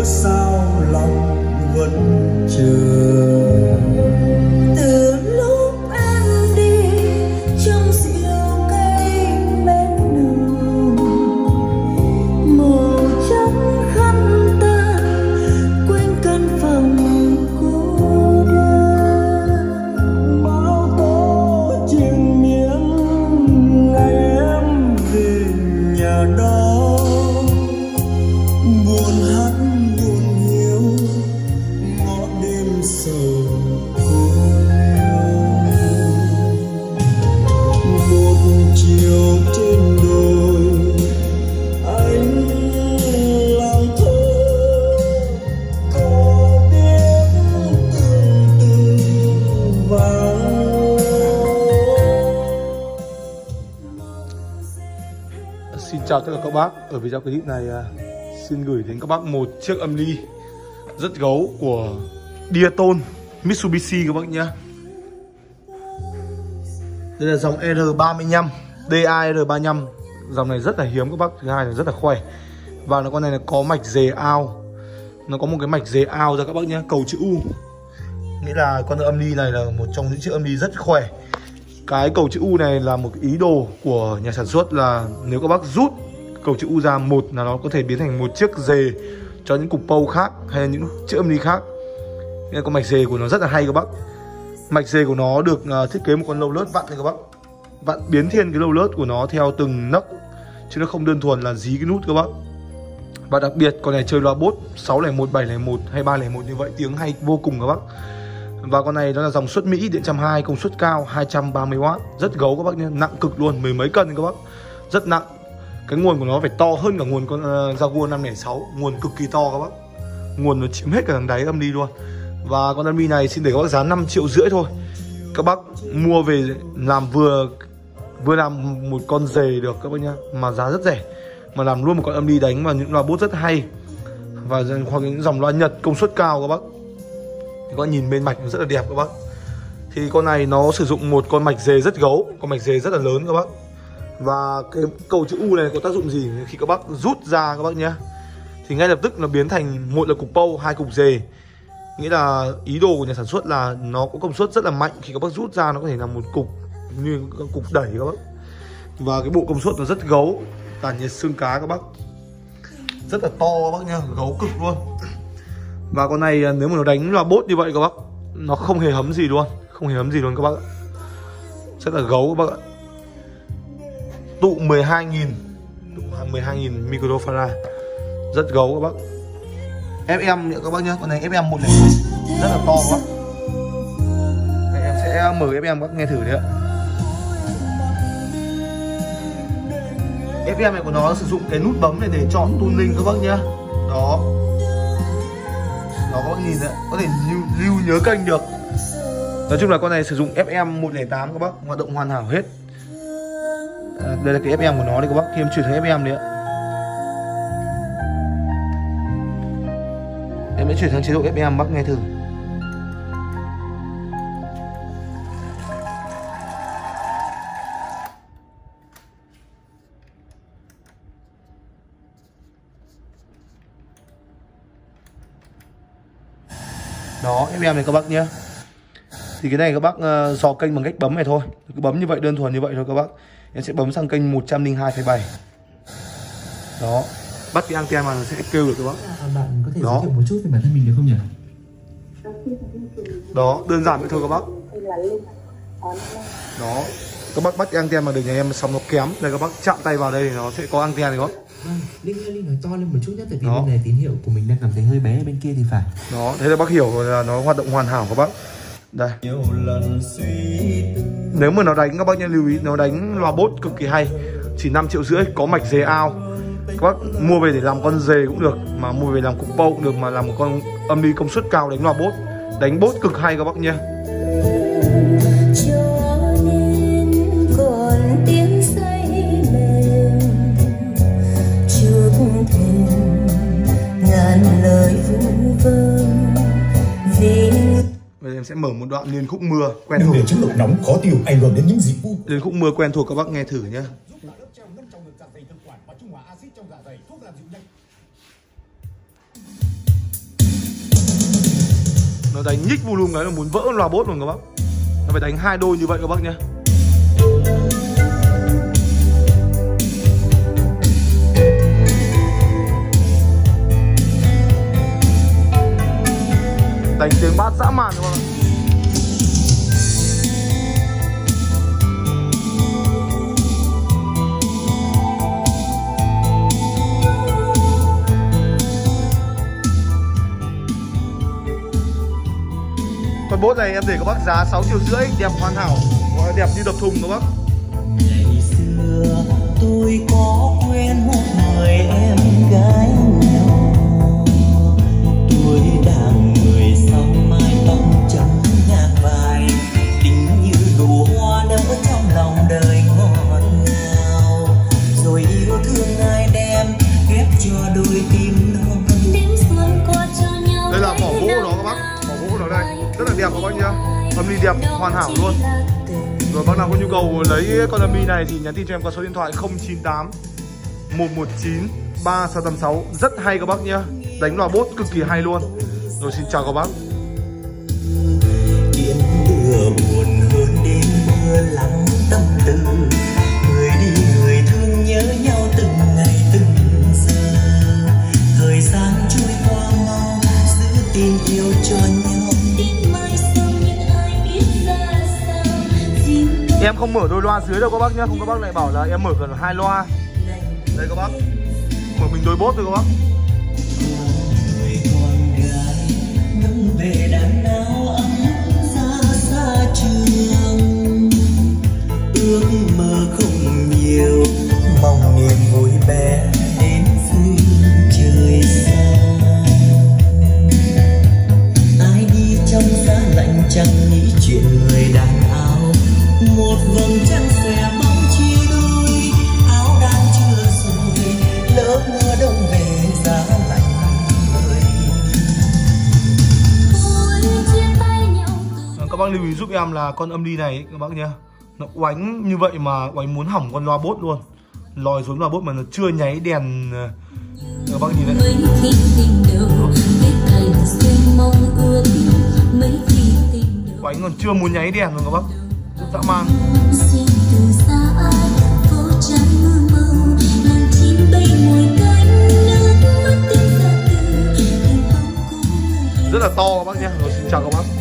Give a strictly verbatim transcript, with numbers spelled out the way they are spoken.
cớ sao lòng vẫn chờ. Từ lúc em đi trong rượu cây bên đường, màu trắng khăn ta quên căn phòng cô đơn. Bao tố triền miên ngày em về nhà đó, buồn hát buồn hiu ngõ đêm sầu khôn. Một chiều trên đồi anh lang thơ, có biết từng từ vàng. Xin chào tất cả các bác. Ở video clip này xin gửi đến các bác một chiếc âm ly rất gấu của Diaton Mitsubishi các bác nhé. Đây là dòng R ba mươi lăm, D A R ba mươi lăm. Dòng này rất là hiếm các bác. Thứ hai là rất là khỏe. Và nó con này là có mạch dề ao. Nó có một cái mạch dề ao ra các bác nhé, cầu chữ U. Nghĩa là con âm ly này là một trong những chiếc âm ly rất khỏe. Cái cầu chữ U này là một ý đồ của nhà sản xuất là nếu các bác rút cầu chữ U ra, một là nó có thể biến thành một chiếc dề cho những cục pâu khác hay là những chiếc âm ly khác. Nên con mạch dề của nó rất là hay các bác. Mạch dề của nó được uh, thiết kế một con lâu lướt vặn này các bác. Vặn biến thiên cái lâu lướt của nó theo từng nấc, chứ nó không đơn thuần là dí cái nút các bác. Và đặc biệt con này chơi loa bốt sáu không một, bảy không một hay ba không một như vậy, tiếng hay vô cùng các bác. Và con này nó là dòng xuất Mỹ, điện một trăm hai mươi, công suất cao, hai trăm ba mươi oát. Rất gấu các bác nhé, nặng cực luôn, mười mấy cân các bác. Rất nặng. Cái nguồn của nó phải to hơn cả nguồn con uh, Jaguar năm không sáu. Nguồn cực kỳ to các bác. Nguồn nó chiếm hết cả thằng đáy âm ly luôn. Và con âm ly này xin để các bác giá năm triệu rưỡi thôi. Các bác mua về làm vừa Vừa làm một con dề được các bác nhá, mà giá rất rẻ. Mà làm luôn một con âm ly đánh vào những loa bút rất hay. Và hoặc những dòng loa Nhật công suất cao các bác. Các bác nhìn bên mạch nó rất là đẹp các bác. Thì con này nó sử dụng một con mạch dề rất gấu, con mạch dề rất là lớn các bác. Và cái cầu chữ U này có tác dụng gì khi các bác rút ra các bác nhé, thì ngay lập tức nó biến thành một là cục pâu, hai cục dề. Nghĩa là ý đồ của nhà sản xuất là nó có công suất rất là mạnh. Khi các bác rút ra nó có thể là một cục như cục đẩy các bác. Và cái bộ công suất nó rất gấu, tản nhiệt xương cá các bác. Rất là to các bác nhá, gấu cực luôn. Và con này nếu mà nó đánh loa bốt như vậy các bác, nó không hề hấm gì luôn, không hề hấm gì luôn các bác ạ. Rất là gấu các bác ạ. Tụ mười hai nghìn, tụ mười hai nghìn microfarad. Rất gấu các bác. ép em nữa các bác nhá, con này ép em một này rất là to các bác. Đây, em sẽ mở ép em các bác nghe thử đấy ạ. ép em này của nó sử dụng cái nút bấm này để chọn tuning các bác nhá. Đó. Đó các bác nhìn đấy, có thể lưu, lưu nhớ kênh được. Nói chung là con này sử dụng ép em một không tám các bác, hoạt động hoàn hảo hết. À, đây là cái ép em của nó đây các bác, khi em chuyển sang ép em đấy ạ. Em sẽ chuyển sang chế độ ép em bác nghe thử. Đó, ép em này các bác nhé. Thì cái này các bác uh, dò kênh bằng cách bấm này thôi. Cứ bấm như vậy, đơn thuần như vậy thôi các bác. Em sẽ bấm sang kênh một trăm linh hai phẩy bảy. Đó, bắt cái anten mà nó sẽ kêu được các bác. Bạn có thể giới thiệu một chút về bản thân mình được không nhỉ? Đó, đơn giản vậy thôi các bác. Đó, các bác bắt cái anten mà đường nhà em sóng nó kém. Đây các bác chạm tay vào đây thì nó sẽ có anten này các bác. Vâng, Linh ơi, Linh nói to lên một chút nhé, tại vì bên này tín hiệu của mình đang cảm thấy hơi bé ở bên kia thì phải. Đó, thế là bác hiểu là nó hoạt động hoàn hảo các bác. Đây. Nếu mà nó đánh các bác nhớ lưu ý, nó đánh loa bốt cực kỳ hay. Chỉ năm triệu rưỡi, có mạch dề ao. Các bác mua về để làm con dề cũng được, mà mua về làm cục pâu cũng được, mà làm một con âm ly công suất cao đánh loa bốt. Đánh bốt cực hay các bác nhé. Bây giờ em sẽ mở một đoạn liên khúc mưa quen thuộc. Để chất lượng nóng khó tiêu ảnh hưởng đến những dịch vụ. Liên khúc mưa quen thuộc các bác nghe thử nhé. Nó đánh nhích volume cái là muốn vỡ loa bốt luôn các bác. Nó phải đánh hai đôi như vậy các bác nhé. Đánh tiếng bass dã man các bác ạ. Con bốt này em để các bác giá sáu triệu rưỡi, đẹp hoàn hảo, gọi là đẹp như đập thùng các bác. Ngày xưa tôi có quen một người em gái nhỏ, tuổi đang mười sáu, mái tóc trắng nhang vai, tình như nụ hoa nở trong lòng đời ngọt ngào, rồi yêu thương ai đem ghép cho đôi tim non. Đây là vỏ gỗ của nó các bác, vỏ gỗ của nó đây rất là đẹp các bác nhá, âm ly đẹp hoàn hảo luôn. Rồi bác nào có nhu cầu lấy con âm ly này thì nhắn tin cho em qua số điện thoại không chín tám một một chín ba sáu tám sáu, rất hay các bác nhá, đánh loa bốt cực kỳ hay luôn. Rồi xin chào các bác. Biển đưa buồn hơn đêm mưa lắng tâm tư, người đi người thương nhớ nhau từng ngày từng giờ, thời gian trôi qua mau giữ tình yêu cho nhau. Em không mở đôi loa dưới đâu các bác nhá, không các bác lại bảo là em mở gần hai loa. Đây các bác, mở mình đôi bốt thôi các bác. Người con gái nâng về đàn áo ấm xa xa trường, ước mơ không nhiều, mong niềm vui bé đến phương trời xa. Ai đi trong giá lạnh chẳng nghĩ chuyện người đàn áo, một vầng trăng xòe bóng chia đôi, áo đang chưa rồi lỡ mưa đông về giá lạnh người. Các bác lưu ý giúp em là con âm ly này ấy, các bác nhá, nó oánh như vậy mà oánh muốn hỏng con loa bốt luôn, lòi xuống loa bốt mà nó chưa nháy đèn. Các bác nhìn đấy, oánh còn chưa muốn nháy đèn luôn các bác, rất dã man. Rất là to các bác nhé. Rồi xin chào các bác.